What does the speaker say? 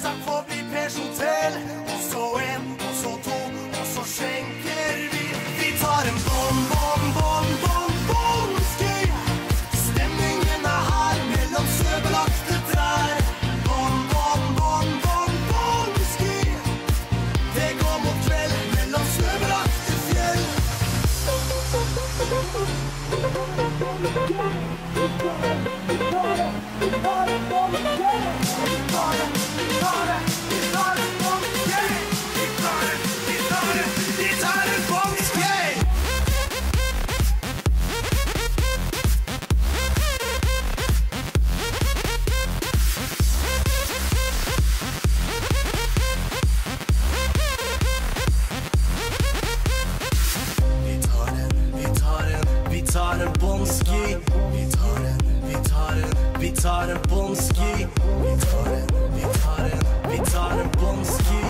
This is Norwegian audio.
Takk for bli Pers hotell. Og så en, og så to, og så skjenker vi. Vi tar en bonski. Stemningen her mellom søbelagte trær. Bonski. Det går mot kveld mellom søbelagte fjell. Vi tar en bonski.